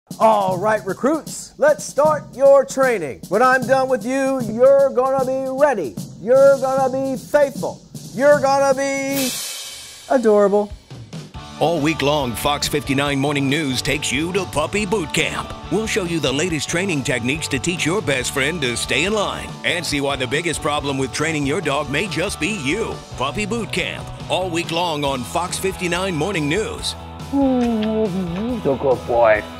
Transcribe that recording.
All right, recruits, let's start your training. When I'm done with you, you're gonna be ready. You're gonna be faithful. You're gonna be adorable. All week long, Fox 59 Morning News takes you to Puppy Boot Camp. We'll show you the latest training techniques to teach your best friend to stay in line and see why the biggest problem with training your dog may just be you. Puppy Boot Camp, all week long on Fox 59 Morning News. He's a good boy.